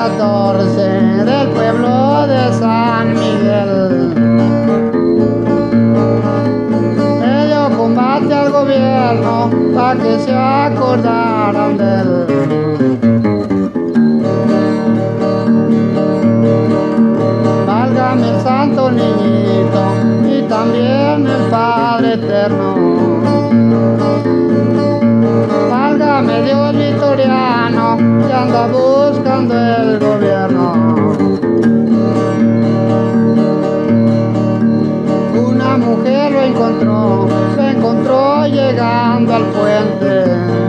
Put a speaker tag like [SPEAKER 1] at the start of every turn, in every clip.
[SPEAKER 1] 14 del pueblo de San Miguel. Le dio combate al gobierno para que se acordaran de él. Válgame el santo niñito y también el Padre eterno. Válgame Dios vitoriano que anda buscando el gobierno. Una mujer lo encontró llegando al puente.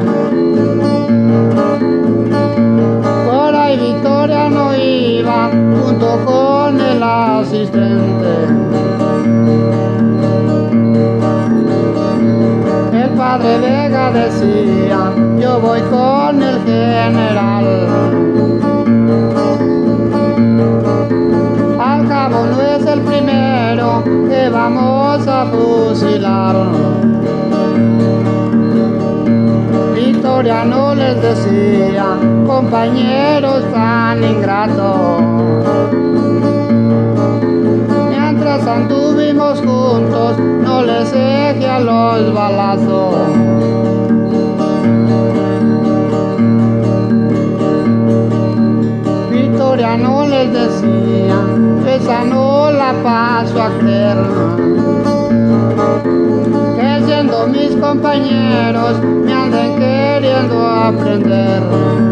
[SPEAKER 1] Por ahí Vitoriano iba junto con el asistente. El padre Vega decía, yo voy con el general. Al cabo no es el primero que vamos a fusilar. Vitoriano les decía, compañeros tan ingratos, mientras anduvimos juntos no les dejé a los balazos. Vitoriano les decía, esa no la paso a creer, que siendo mis compañeros me anden queriendo aprender.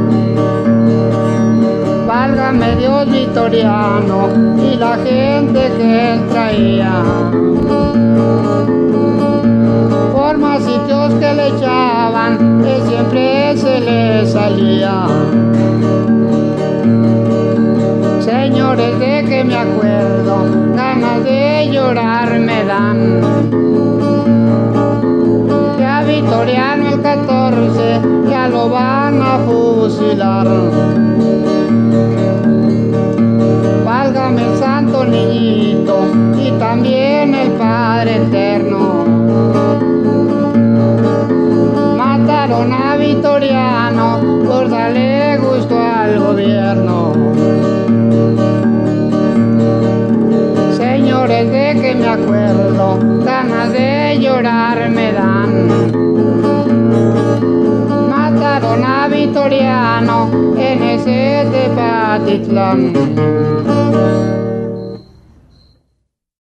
[SPEAKER 1] Válgame Dios Vitoriano y la gente que él traía, por más sitios que le echaban, que siempre se le salía. Señores, de que me acuerdo, ganas de llorar me dan. Que a Vitoriano el 14 ya lo van a fusilar. Válgame el santo niñito y también el Padre eterno. Mataron a Vitoriano por darle gusto al gobierno. Señores, de que me acuerdo, ganas de llorar me dan. Mataron a Vitoriano en ese Tepatitlán.